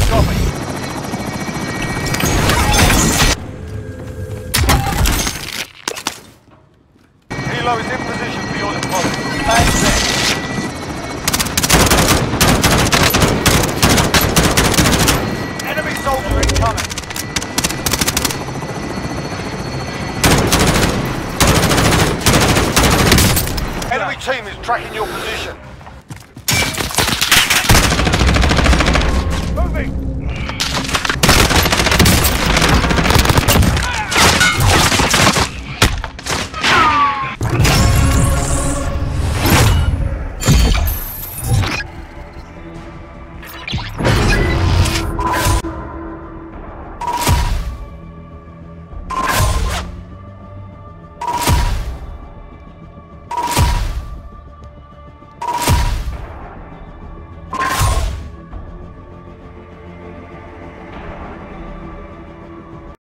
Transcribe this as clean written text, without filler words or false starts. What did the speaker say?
Copy. Helo is in position for your deployment. Thanks, enemy soldier incoming. Enemy team is tracking your position.